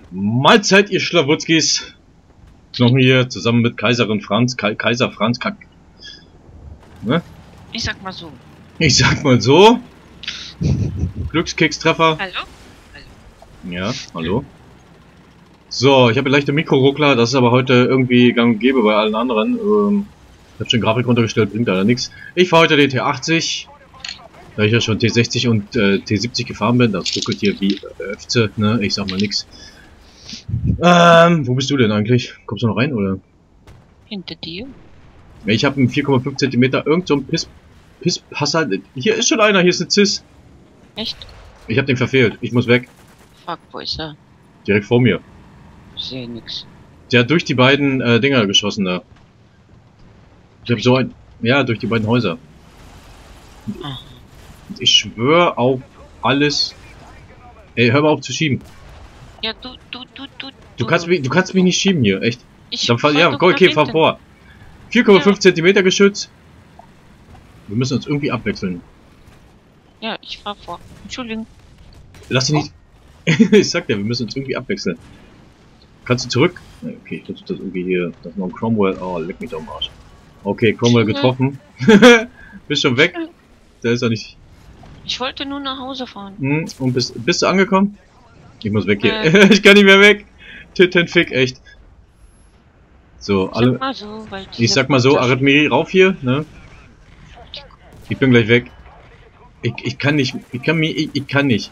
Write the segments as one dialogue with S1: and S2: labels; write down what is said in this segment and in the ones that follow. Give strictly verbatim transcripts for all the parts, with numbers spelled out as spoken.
S1: Mahlzeit, ihr Schlawutzkis. Knochen hier zusammen mit Kaiserin Franz, Ka Kaiser Franz Kack. Ne?
S2: Ich sag mal so.
S1: Ich sag mal so. Glückskekstreffer.
S2: Hallo? Hallo.
S1: Ja, hallo. So, ich habe leichte Mikroruckler, das ist aber heute irgendwie gang und gäbe bei allen anderen. Ähm, ich habe schon Grafik runtergestellt, bringt leider nichts. Ich fahre heute den T achtzig. Da ich ja schon T sechzig und äh, T siebzig gefahren bin, das ruckelt hier wie Öfze, ne? Ich sag mal nix. Ähm, wo bist du denn eigentlich? Kommst du noch rein, oder?
S2: Hinter dir?
S1: Ja, ich habe einen vier Komma fünf Zentimeter, irgend so ein Piss... Pisspasser. Hier ist schon einer, hier ist eine Cis.
S2: Echt?
S1: Ich habe den verfehlt, ich muss weg.
S2: Fuck, wo ist er?
S1: Direkt vor mir.
S2: Ich sehe nix.
S1: Der hat durch die beiden äh, Dinger geschossen da. Ich habe so ein... Ja, durch die beiden Häuser.
S2: Aha.
S1: Und ich schwöre auf alles... Ey, hör mal auf zu schieben.
S2: Ja, du, du, du, du,
S1: Du kannst mich, du kannst mich nicht schieben hier, echt.
S2: Ich
S1: Dann fahr,
S2: fahr
S1: ja,
S2: doch
S1: okay,
S2: nach
S1: fahr
S2: hinten.
S1: vor. vier Komma fünf
S2: Ja.
S1: Zentimeter Geschütz. Wir müssen uns irgendwie abwechseln.
S2: Ja, ich fahr vor. Entschuldigung.
S1: Lass dich nicht... Ich sag dir, wir müssen uns irgendwie abwechseln. Kannst du zurück? Ja, okay, ich versuche das irgendwie hier... Das ist noch ein Cromwell... Oh, leck mich doch am Arsch. Okay, Cromwell getroffen. Bist schon weg? Der ist ja nicht...
S2: Ich wollte nur nach Hause fahren.
S1: Hm, und bist, bist du angekommen? Ich muss weg hier.
S2: Äh.
S1: Ich kann nicht mehr weg. Tittenfick, echt. So,
S2: Ich
S1: alle...
S2: sag mal so, weil
S1: Ich sag mal so, Arithmerie rauf hier, ne? Ich bin gleich weg. Ich, ich kann nicht, ich kann mir, ich, ich kann nicht.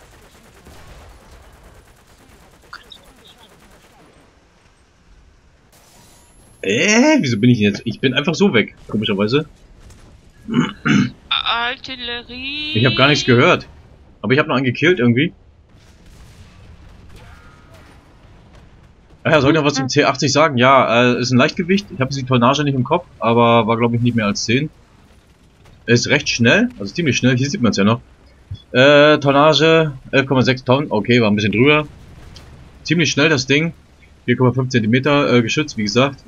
S1: Äh, wieso bin ich denn jetzt? Ich bin einfach so weg, komischerweise.
S2: Artillerie.
S1: Ich habe gar nichts gehört. Aber ich habe noch einen gekillt irgendwie. Ah ja, soll ich noch was zum T achtzig sagen? Ja, äh, ist ein Leichtgewicht. Ich habe die Tonnage nicht im Kopf, aber war glaube ich nicht mehr als zehn. Ist recht schnell, also ziemlich schnell. Hier sieht man es ja noch. Äh, Tonnage elf Komma sechs Tonnen. Okay, war ein bisschen drüber. Ziemlich schnell das Ding. vier Komma fünf Zentimeter äh, Geschütz, wie gesagt.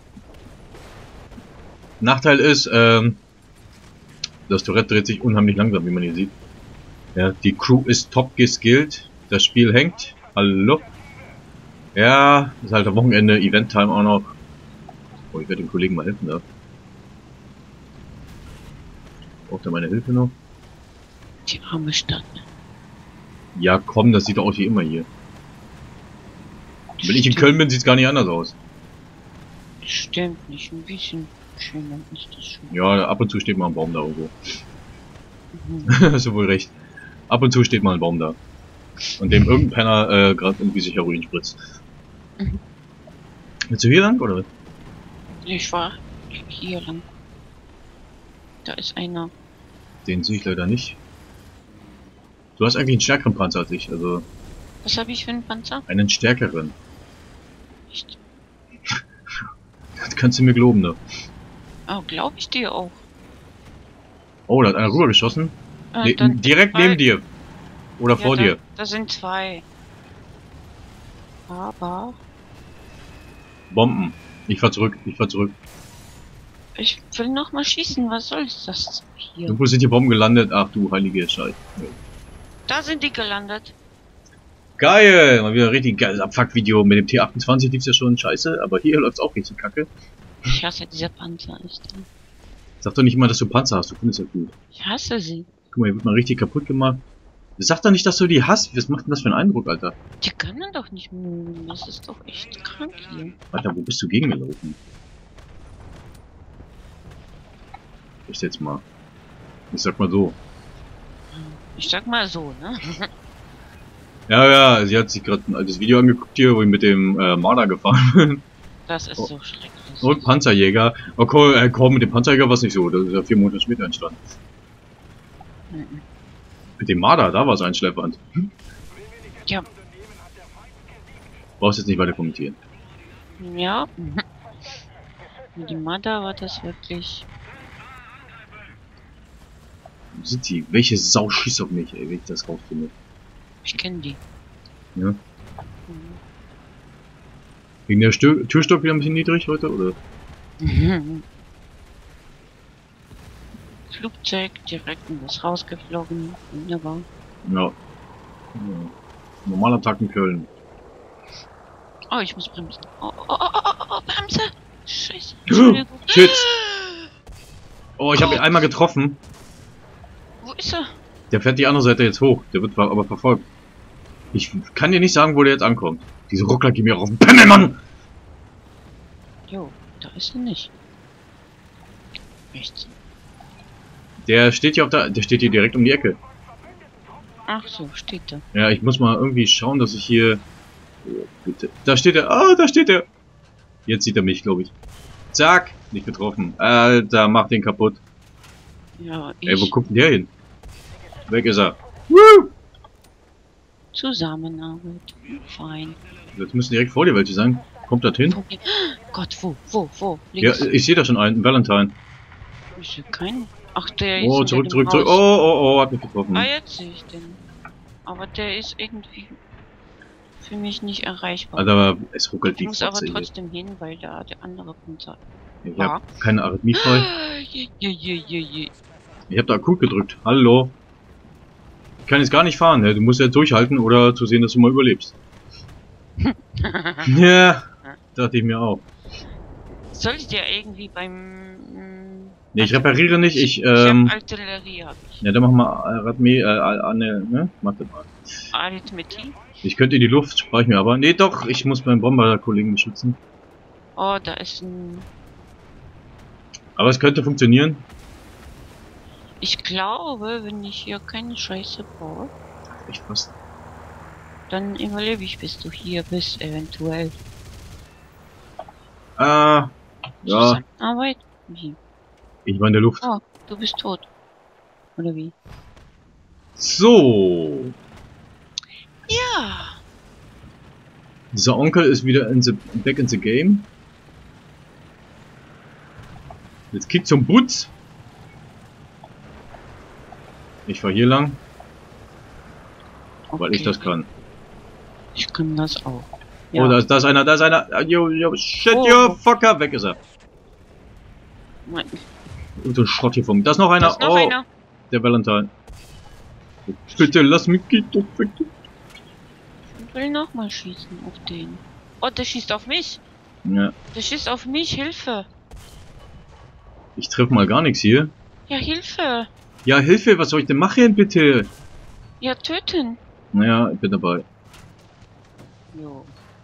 S1: Nachteil ist, ähm, das Tourette dreht sich unheimlich langsam, wie man hier sieht. Ja, die Crew ist top geskillt. Das Spiel hängt. Hallo. Ja, ist halt am Wochenende, Event-Time auch noch. Oh, ich werde dem Kollegen mal helfen da. Braucht er meine Hilfe noch?
S2: Die arme Stadt.
S1: Ja, komm, das sieht doch aus wie immer hier. Wenn ich in Köln bin, sieht es gar nicht anders aus.
S2: Stimmt nicht, ein bisschen schöner ist das schon.
S1: Ja, ab und zu steht mal ein Baum da irgendwo.
S2: Mhm.
S1: Hast du wohl recht. Ab und zu steht mal ein Baum da. Und dem irgendein Penner äh, gerade irgendwie sich Heroin spritzt.
S2: Mhm.
S1: Willst du hier lang, oder?
S2: Ich war hier lang. Da ist einer.
S1: Den sehe ich leider nicht. Du hast eigentlich einen stärkeren Panzer als ich, also
S2: Was habe ich für einen Panzer?
S1: einen stärkeren.
S2: Echt?
S1: Das kannst du mir glauben, ne?
S2: Oh, glaube ich dir auch.
S1: Oh, da hat einer rübergeschossen.
S2: Äh,
S1: Ne,
S2: dann
S1: direkt
S2: zwei.
S1: neben dir. Oder
S2: Ja,
S1: vor
S2: da,
S1: dir.
S2: Da sind zwei. Aber
S1: Bomben. Ich fahr zurück, ich fahr zurück.
S2: ich will noch mal schießen. Was soll das hier?
S1: Irgendwo sind die Bomben gelandet. Ach du heilige Scheiße.
S2: Da sind die gelandet.
S1: Geil! Mal wieder ein richtig geiles Abfuck-Video. Mit dem T achtundzwanzig lief's ja schon scheiße, aber hier läuft's auch richtig kacke.
S2: Ich hasse diese Panzer nicht.
S1: Sag doch nicht mal, dass du Panzer hast, du findest ja gut.
S2: Ich hasse sie.
S1: Guck mal, hier wird mal richtig kaputt gemacht. Sag doch nicht, dass du die hast. Was macht denn das für einen Eindruck, Alter?
S2: Die können doch nicht mögen. Das ist doch echt krank hier.
S1: Alter, wo bist du gegengelaufen? Ich jetzt mal. Ich sag mal so.
S2: Ich sag mal so, ne?
S1: Ja, ja, sie hat sich gerade ein altes Video angeguckt hier, wo ich mit dem äh, Marder gefahren bin.
S2: Das ist
S1: Oh.
S2: so schrecklich.
S1: Und Panzerjäger. Oh, komm, äh, komm, mit dem Panzerjäger war es nicht so. Das ist ja vier Monate später entstanden.
S2: Mhm.
S1: Mit dem Marder, da war es einschleppernd.
S2: Ja.
S1: Brauchst jetzt nicht weiter kommentieren.
S2: Ja. Mit dem Mada war das wirklich.
S1: Wo sind die? Welche Sau schießt auf mich, ey, wenn ich das rausfinde?
S2: Ich kenne die.
S1: Ja.
S2: Mhm.
S1: Wegen der Stö Türstock wieder ein bisschen niedrig heute, oder?
S2: Mhm. Flugzeug direkt in das Haus geflogen. Wunderbar.
S1: Ja. ja. Normaler Tag in Köln.
S2: Oh, ich muss bremsen. Oh, oh, oh, oh, oh, oh, Bremse! Scheiße. Entschuldigung.
S1: Shit. Oh, ich habe ihn
S2: Gott.
S1: einmal getroffen.
S2: Wo ist er?
S1: Der fährt die andere Seite jetzt hoch. Der wird aber verfolgt. Ich kann dir nicht sagen, wo der jetzt ankommt. Diese Ruckler gehen mir auf den Pimmel, Mann!
S2: Jo, da ist er nicht. Rechts.
S1: Der steht hier auf der... Der steht hier direkt um die Ecke.
S2: Ach so, steht da.
S1: Ja, ich muss mal irgendwie schauen, dass ich hier... Oh, bitte. Da steht er. Ah, da steht er. Jetzt sieht er mich, glaube ich. Zack. Nicht getroffen. Alter, mach den kaputt.
S2: Ja, ich...
S1: Ey, wo guckt denn der hin? Weg ist er. Woo!
S2: Zusammenarbeit. Fein.
S1: Jetzt müssen direkt vor dir welche sein. Kommt das hin?
S2: Wo, Gott, wo, wo, wo?
S1: Ja,
S2: Links?
S1: ich sehe da schon einen. Valentine.
S2: Ich sehe keinen. Ach, der
S1: Oh,
S2: ist
S1: zurück,
S2: hinter
S1: zurück,
S2: dem
S1: zurück. Oh,
S2: Haus.
S1: oh, oh, hat mich getroffen.
S2: Ah, jetzt sehe ich den. Aber der ist irgendwie für mich nicht erreichbar.
S1: Alter, es ruckelt
S2: Ich
S1: die
S2: muss aber
S1: Fotze hier.
S2: trotzdem hin, weil da der andere Panzer...
S1: Ich habe keine Arrhythmie frei.
S2: Je, je, je, je, je.
S1: Ich habe da akut gedrückt. Hallo. Ich kann jetzt gar nicht fahren. Ne? Du musst jetzt durchhalten oder zu sehen, dass du mal überlebst. Ja, dachte ich mir auch.
S2: Soll ich dir irgendwie beim... mm,
S1: Nee, ich repariere nicht. Ich,
S2: Ich
S1: ähm...
S2: hab Artillerie, hab ich.
S1: Ja, dann machen wir Arrhythmie, äh, Anne, ne? Warte mal.
S2: Arithmetik.
S1: Ich könnte in die Luft, spare ich mir aber. Nee, doch, ich muss meinen Bomber-Kollegen beschützen.
S2: Oh, da ist ein...
S1: Aber es könnte funktionieren.
S2: Ich glaube, wenn ich hier keine Scheiße baue,
S1: Echt fast.
S2: dann überlebe ich, bis du hier bist, eventuell.
S1: Ah, ja,
S2: Arbeit? Wie?
S1: ich war in der Luft.
S2: Oh, du bist tot. Oder wie?
S1: So.
S2: Ja.
S1: Dieser Onkel ist wieder in the, back in the game. Jetzt Kick zum Butz. Ich fahr hier lang, weil ich
S2: Okay.
S1: das kann.
S2: Ich kann das auch.
S1: Oh, da ist, da ist einer, da ist einer. Ah, Yo, yo, shit,
S2: Oh.
S1: yo, fucker, weg ist er.
S2: Mein,
S1: Und so ein Schrott hier vom. Da ist noch einer.
S2: da ist noch
S1: oh,
S2: einer.
S1: der Valentine. Bitte lass mich gehen, doch weg.
S2: Ich will noch mal schießen auf den. Oh, der schießt auf mich.
S1: Ja,
S2: Der schießt auf mich. Hilfe.
S1: ich treffe mal gar nichts hier.
S2: Ja, Hilfe.
S1: Ja, Hilfe, was soll ich denn machen, bitte?
S2: Ja, töten.
S1: Naja, ich bin dabei.
S2: Jo.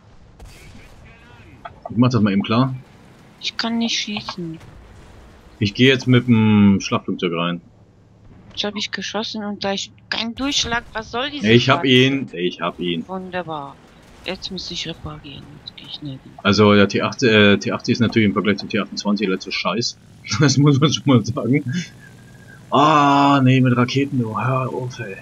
S1: Ich mach das mal eben klar.
S2: Ich kann nicht schießen.
S1: Ich gehe jetzt mit dem Schlachtflugzeug rein.
S2: Jetzt habe ich geschossen und da ist kein Durchschlag. Was soll diese
S1: Ich hab
S2: Scheiße?
S1: ihn, ich hab ihn.
S2: Wunderbar. Jetzt muss ich reparieren. Jetzt gehe ich nicht hin.
S1: Also der T achtzig, äh, T achtzig ist natürlich im Vergleich zum T achtundzwanzig letzter Scheiß. Das muss man schon mal sagen. Ah, nee, mit Raketen, du, hör auf, ey.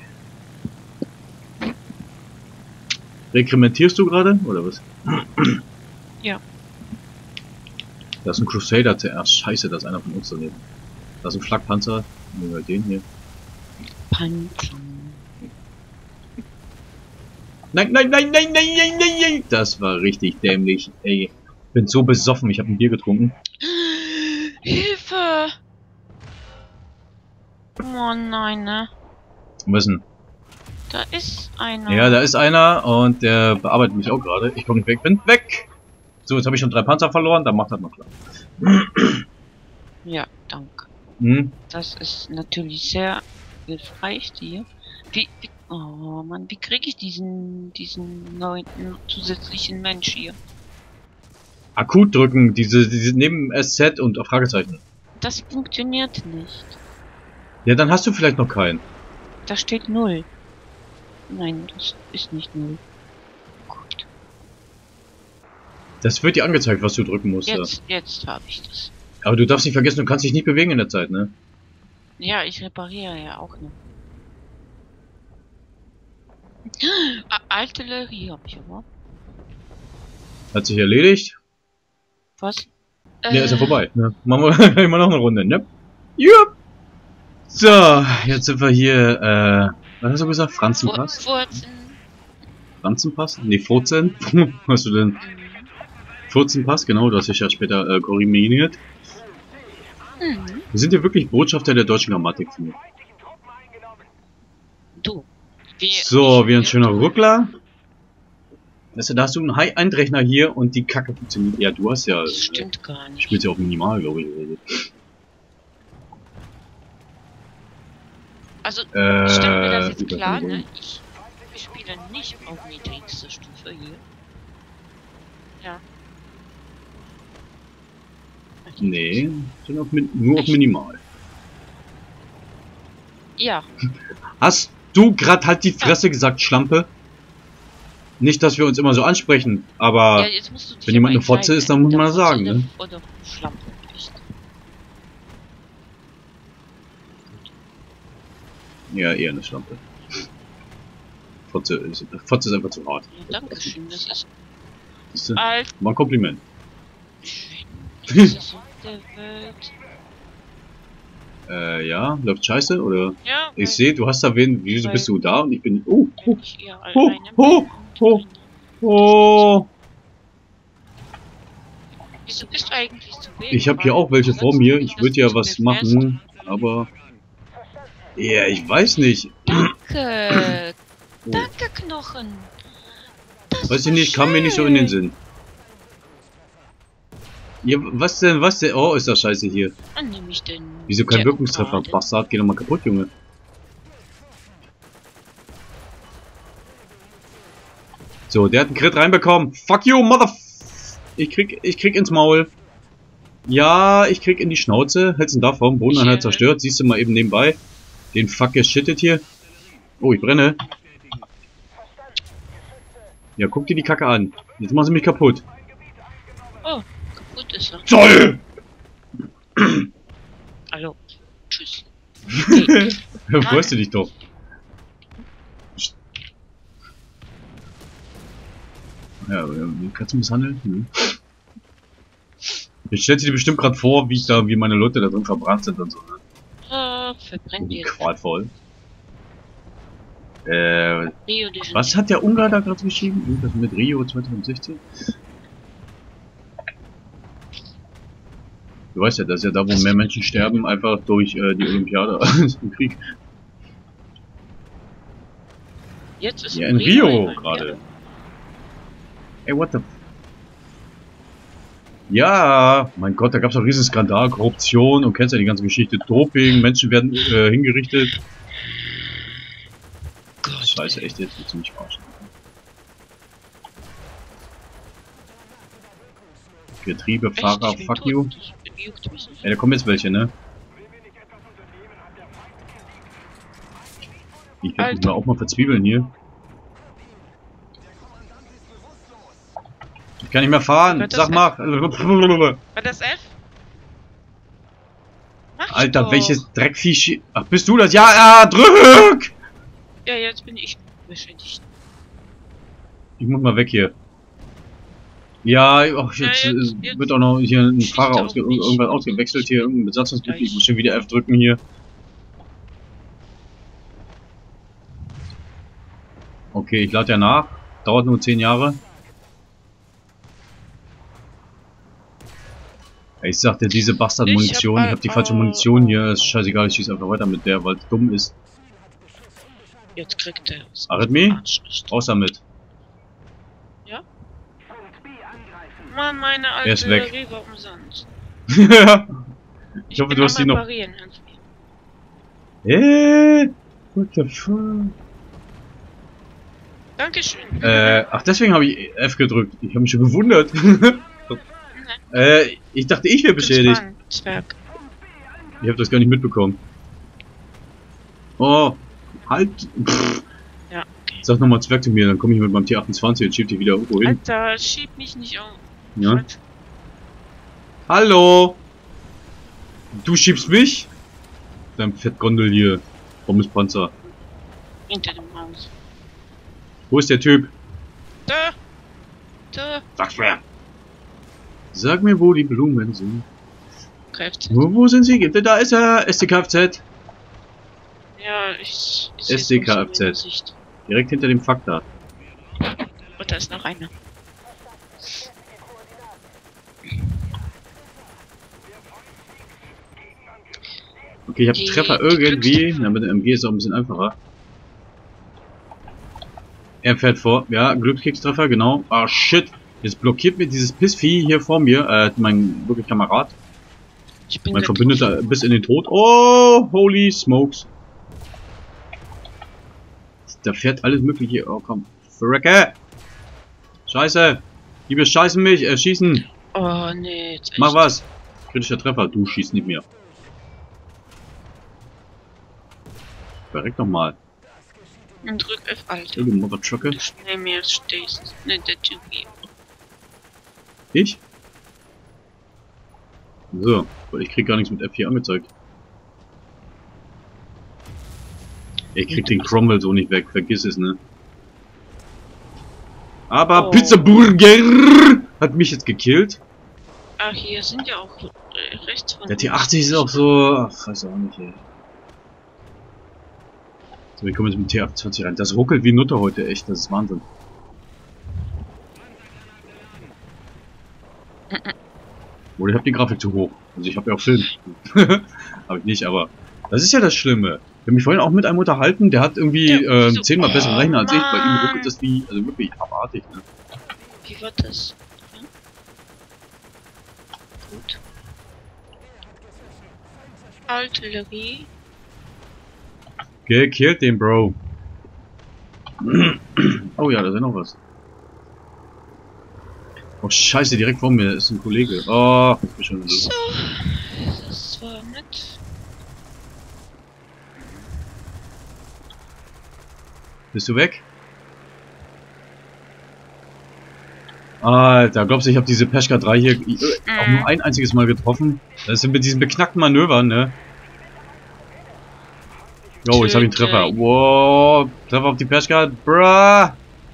S1: Rekrementierst du gerade, oder was?
S2: Ja.
S1: Da ist ein Crusader zuerst. Scheiße, da ist einer von uns daneben. Da ist ein Flakpanzer. Nehmen wir den hier.
S2: Panzer.
S1: Nein, nein, nein, nein, nein, nein, nein, nein. Das war richtig dämlich, ey. Bin so besoffen, ich habe ein Bier getrunken.
S2: Hilfe! Oh nein, ne?
S1: Müssen.
S2: Da ist einer.
S1: Ja, da ist einer und der bearbeitet mich auch gerade. Ich komme nicht weg, bin weg. So, jetzt habe ich schon drei Panzer verloren, dann macht das mal klar.
S2: Ja, danke.
S1: Hm?
S2: Das ist natürlich sehr hilfreich dir. Wie, wie oh Mann, wie kriege ich diesen diesen neuen zusätzlichen Mensch hier?
S1: Akut drücken, diese, diese neben S Z und Fragezeichen.
S2: Das funktioniert nicht.
S1: Ja, dann hast du vielleicht noch keinen.
S2: Da steht null. Nein, das ist nicht null. Gut.
S1: Das wird dir angezeigt, was du drücken musst. Ja.
S2: Jetzt, jetzt habe ich das.
S1: Aber du darfst nicht vergessen, du kannst dich nicht bewegen in der Zeit, ne?
S2: Ja, ich repariere ja auch noch. Ah, Artillerie habe ich aber.
S1: Hat sich erledigt.
S2: Was?
S1: Ja, ist ja
S2: Äh,
S1: vorbei. Ne? Machen wir immer noch eine Runde, ne? Ja. So, jetzt sind wir hier, äh, was hast du gesagt? Franzenpass?
S2: Furzen.
S1: Franzenpass? Nee, Furzen? Hast du denn?
S2: Mhm.
S1: Furzenpass, genau, du hast dich ja später äh, korrigiert.
S2: Mhm.
S1: Wir sind ja wirklich Botschafter der deutschen Grammatik, finde ich.
S2: Du. Wir,
S1: So, wie ein schöner Ruckler. Weißt du, da hast du einen High-End-Rechner hier und die Kacke funktioniert. Ja, du hast ja...
S2: Das stimmt gar nicht.
S1: Spielst ja auch minimal, glaube ich.
S2: Also,
S1: Äh,
S2: stellt mir das jetzt
S1: ich weiß
S2: klar,
S1: nicht,
S2: ne? Ich, ich spiele nicht auf niedrigster Stufe hier. Ja.
S1: Nee, sondern auf, min- nur auf
S2: Echt?
S1: minimal.
S2: Ja.
S1: Hast du gerade halt die Fresse gesagt, Schlampe? Nicht, dass wir uns immer so ansprechen, aber
S2: Ja, jetzt musst du dich
S1: wenn jemand
S2: aber
S1: eine Fotze
S2: entscheiden,
S1: ist, dann muss
S2: ne?
S1: man
S2: Der
S1: das sagen,
S2: Fotze
S1: ne?
S2: Oder Schlampe. Echt.
S1: Ja, eher eine Schlampe. Fotze ist, Fotze ist einfach zu hart.
S2: Ja, danke schön, das ist
S1: Das ist
S2: alt.
S1: mal ein Kompliment.
S2: Das ist so der Welt.
S1: Äh, ja, läuft scheiße, oder?
S2: Ja,
S1: Ich sehe, du hast da wen, wieso
S2: weil-
S1: bist du da? Und ich bin, oh, oh,
S2: ich eher
S1: oh,
S2: alleine
S1: oh,
S2: bin
S1: oh,
S2: und
S1: oh.
S2: Wieso bist du eigentlich zu wenig?
S1: Ich habe hier auch welche vor mir, ich würde ja was machen, aber... Ja, ich weiß nicht.
S2: Danke!
S1: Oh.
S2: Danke, Knochen! Das
S1: Weiß ich
S2: war
S1: nicht, kam mir nicht so in den
S2: schön.
S1: Sinn. Ja, was denn, was denn? Oh, ist das scheiße hier.
S2: Wann nehme ich denn?
S1: Wieso kein
S2: der
S1: Wirkungstreffer?
S2: gerade?
S1: Bastard, geh doch mal kaputt, Junge. So, der hat einen Crit reinbekommen. Fuck you, Mother... Ich krieg, ich krieg ins Maul. Ja, ich krieg in die Schnauze. Hältst du da vom Bodeneinheit
S2: Ich, äh,
S1: zerstört? Siehst du mal eben nebenbei. Den Fuck shittet hier. Oh, ich brenne. Ja, guck dir die Kacke an. Jetzt machen sie mich kaputt.
S2: Oh, kaputt ist er.
S1: Zoll!
S2: Hallo. Tschüss. Okay.
S1: Freust du dich doch. Ja, wie kannst du misshandeln? Hm. Ich stell dir bestimmt gerade vor, wie ich da, wie meine Leute da drin verbrannt sind und so.
S2: äh, verbrennt
S1: Ne?
S2: ihr.
S1: Qualvoll. Äh,
S2: Rio de Janeiro.
S1: was hat der Ungar da gerade geschrieben? Irgendwas mit Rio zwanzig sechzehn? Du weißt ja, das ist ja da, wo mehr Menschen sterben, einfach durch äh, die Olympiade im Krieg.
S2: Jetzt ist
S1: Ja, in Rio
S2: ein-
S1: gerade. Ey, what the... Ja, mein Gott, da gab es auch riesen Skandal, Korruption und kennst ja die ganze Geschichte, Doping, Menschen werden äh, hingerichtet.
S2: Gott,
S1: Scheiße,
S2: ey.
S1: echt, jetzt willst du mich verarschen. Getriebe,
S2: Echt,
S1: Fahrer,
S2: ich bin
S1: fuck
S2: tot.
S1: you.
S2: Das juckt mich nicht.
S1: Ey, da kommen jetzt welche, ne? Ich werde mich
S2: Alter.
S1: mal auch mal verzwiebeln hier. Ich kann nicht mehr fahren.
S2: War das
S1: Sag mal.
S2: War das F? Mach ich
S1: Alter,
S2: doch.
S1: welches Dreckviech. Ach, bist du das? Ja, ja, drück!
S2: Ja, jetzt bin ich beschädigt.
S1: Ich muss mal weg hier. Ja, ach,
S2: Ja,
S1: jetzt,
S2: jetzt-
S1: äh,
S2: jetzt
S1: wird auch noch hier ein
S2: schießt
S1: Fahrer
S2: er
S1: ausge
S2: auf mich.
S1: irgendwas ausgewechselt hier, irgendein Besatzungsmitglied. Ich
S2: Gleich.
S1: muss schon wieder F drücken hier. Okay, ich lade ja nach. Dauert nur zehn Jahre. Ey, ich sagte, diese Bastard-Munition, ich,
S2: Ich hab
S1: hab die
S2: mal-
S1: falsche Munition hier, ist scheißegal, ich schieße einfach weiter mit der, weil es dumm ist.
S2: Jetzt kriegt er es.
S1: Arrhythmie? Raus damit.
S2: Mann, meine alte
S1: Er ist weg.
S2: Rewe umsonst.
S1: Ich hoffe, du hast die noch.
S2: Parieren, hilf mir.
S1: Äh, what the fuck?
S2: Dankeschön.
S1: Äh, ach, deswegen habe ich F gedrückt. Ich habe mich schon gewundert. äh, ich dachte, ich wäre beschädigt.
S2: Zwerg. Zwerg.
S1: Ich habe das gar nicht mitbekommen. Oh, halt. Pff.
S2: Ja, okay.
S1: Sag nochmal Zwerg zu mir, dann komme ich mit meinem T achtundzwanzig und schieb dich wieder irgendwo hin.
S2: Alter, schieb mich nicht auf.
S1: Ja. Hallo! Du schiebst mich? Dein Fettgondel hier. Pommespanzer.
S2: Hinter dem Haus.
S1: Wo ist der Typ?
S2: Da! Da!
S1: Sag's mir! Sag mir, wo die Blumen sind.
S2: Kräfte.
S1: Wo, wo sind sie? Da ist er! S D K F Z!
S2: Ja, ich. ich
S1: S D K
S2: seh's
S1: F
S2: nicht so im
S1: Z.
S2: Gesicht.
S1: Direkt hinter dem Faktor.
S2: Und da ist noch einer.
S1: Okay, ich habe
S2: Die-
S1: Treffer
S2: die
S1: irgendwie.
S2: Glückstreffer.
S1: Na, mit dem M G ist es auch ein bisschen einfacher. Er fährt vor. Ja, Glückskickstreffer, genau. Ah, shit. Jetzt blockiert mir dieses Pissvieh hier vor mir, äh, mein wirklich Kamerad.
S2: Ich bin
S1: Mein
S2: getroffen.
S1: Verbündeter bis in den Tod. Oh, holy smokes. Da fährt alles mögliche. Oh, komm. Verrecke! Scheiße! Die bescheißen mich, äh, schießen!
S2: Oh, nee, jetzt echt.
S1: Mach was! Kritischer Treffer, du schießt nicht mehr. Verreck doch mal.
S2: Und drück F, Alter.
S1: Du Mothertrucker.
S2: Du schnell mir stehst. Ne, der Typi.
S1: Ich? So, weil ich krieg gar nichts mit F vier angezeigt. Ich krieg den Cromwell so nicht weg, vergiss es, ne? Aber
S2: Oh.
S1: Pizzaburger hat mich jetzt gekillt.
S2: Ach, hier sind ja auch äh, rechts von
S1: Der T achtzig ist auch so... Ach, weiß auch nicht, ey. So, wir kommen jetzt mit dem T achtundzwanzig rein. Das ruckelt wie Nutter heute, echt. Das ist Wahnsinn. Oder ich hab die Grafik zu hoch. Also ich habe ja auch Film. Habe ich nicht, aber... Das ist ja das Schlimme. Ich habe mich vorhin auch mit einem unterhalten, der hat irgendwie
S2: Ja,
S1: äh,
S2: so-
S1: zehnmal besseren
S2: Oh,
S1: Rechner als ich. Bei ihm
S2: Mann.
S1: ruckelt das wie... Also wirklich abartig, ne?
S2: Wie war das? Ja? Gut. Artillerie.
S1: Gekillt den Bro. Oh ja, da ist ja noch was. Oh scheiße, direkt vor mir ist ein Kollege. Oh, ich bin schon so.
S2: So. Das war nett.
S1: Bist du weg? Alter, glaubst du, ich habe diese Peschka drei hier äh, auch nur ein einziges Mal getroffen? Das sind mit diesen beknackten Manövern, ne? Jo, jetzt habe ich einen Treffer. Wow, Treffer auf die Peschka. Bruh.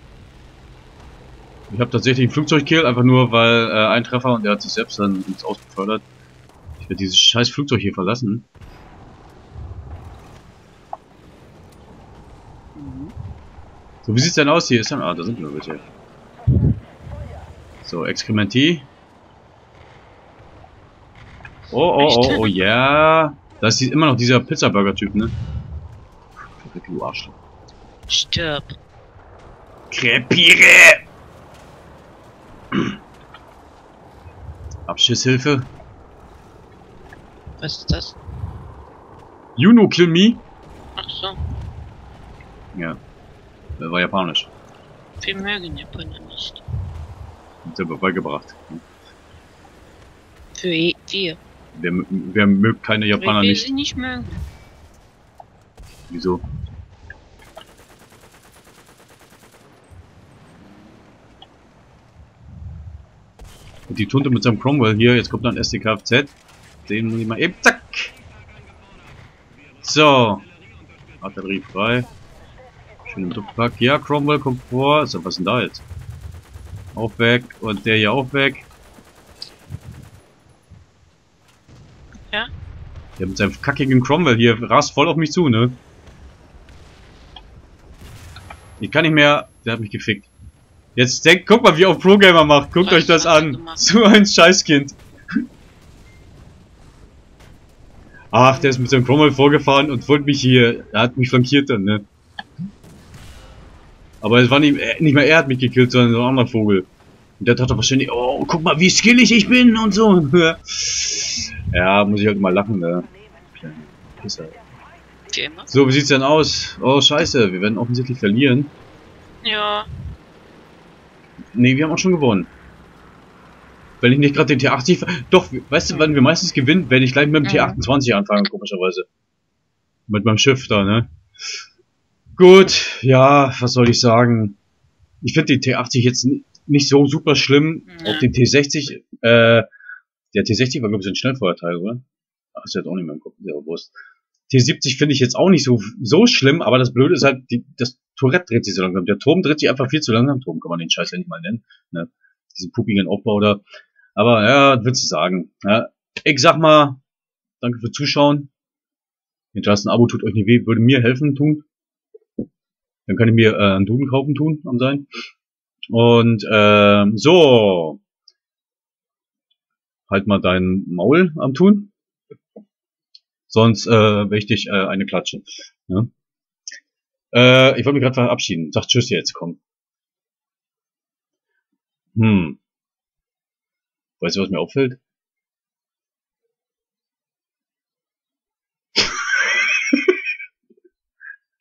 S1: Ich habe tatsächlich einen Flugzeugkill, einfach nur, weil äh, ein Treffer und der hat sich selbst dann ins Aus befördert. Ich werde dieses scheiß Flugzeug hier verlassen. So, wie sieht's denn aus hier? Ist dann, ah, da sind wir welche. So, Exkrementi. Oh, oh, oh, oh, ja. Das ist immer noch dieser Pizza-Burger-Typ, ne? Du Arschloch.
S2: Stirb.
S1: Krepiere! Abschusshilfe.
S2: Was ist das?
S1: You know kill me?
S2: Ach so.
S1: Ja. Das war japanisch.
S2: Wir mögen Japaner nicht.
S1: Hat selber beigebracht.
S2: Für e- wir.
S1: Wer, wer mögt keine Japaner
S2: Weil wir
S1: nicht?
S2: sie nicht mögen.
S1: Wieso? Und die Tunte mit seinem Cromwell hier, jetzt kommt noch ein S D K F Z. Den muss ich mal eben, zack! So. Artillerie frei. Schön im Luftpack. Ja, Cromwell kommt vor. So, was ist denn da jetzt? Auch weg. Und der hier auch weg.
S2: Ja?
S1: Der mit seinem kackigen Cromwell hier rast voll auf mich zu, ne? Ich kann nicht mehr. Der hat mich gefickt. Jetzt denkt, guck mal, wie auch Pro-Gamer macht. Guckt
S2: Was
S1: euch das
S2: hat er
S1: an.
S2: gemacht?
S1: So ein Scheißkind. Ach, der ist mit seinem Cromwell vorgefahren und wollte mich hier. Er hat mich flankiert dann, ne? Aber es war nicht, äh, nicht mal er hat mich gekillt, sondern so ein anderer Vogel. Und der dachte wahrscheinlich, oh, guck mal, wie skillig ich bin und so. Ja, muss ich halt mal lachen, ne? Pisser.
S2: Wie immer.
S1: So, wie sieht's denn aus? Oh, scheiße, wir werden offensichtlich verlieren.
S2: Ja.
S1: Ne, wir haben auch schon gewonnen. Wenn ich nicht gerade den T achtzig... Doch, weißt du, wann wir meistens gewinnen? Wenn ich gleich mit dem
S2: Mhm.
S1: T achtundzwanzig anfange, komischerweise. Mit meinem Schiff da, ne? Gut, ja, was soll ich sagen? Ich finde den T achtzig jetzt nicht so super schlimm.
S2: Ja.
S1: Auf den T sechzig, äh, der T sechzig war, glaube ich, ein Schnellfeuerteil, oder? Ach, ist jetzt auch nicht mehr im Kopf, der Wurst. T siebzig finde ich jetzt auch nicht so, so schlimm, aber das Blöde ist halt, die, das Tourette dreht sich so langsam. Der Turm dreht sich einfach viel zu langsam. Turm kann man den Scheiß ja nicht mal nennen, ne? Diesen puppigen Aufbau da. Aber, ja, was willst du sagen? Ja, ich sag mal, danke für Zuschauen. Hinterlasst ein Abo, tut euch nicht weh, würde mir helfen tun. Dann kann ich mir äh, einen Duden kaufen tun, am sein. Und, ähm, so. Halt mal dein Maul am tun. Sonst, äh, werde ich dich äh, eine Klatsche. Ja? Äh, ich wollte mich gerade verabschieden. Sag tschüss jetzt, komm. Hm. Weißt du, was mir auffällt?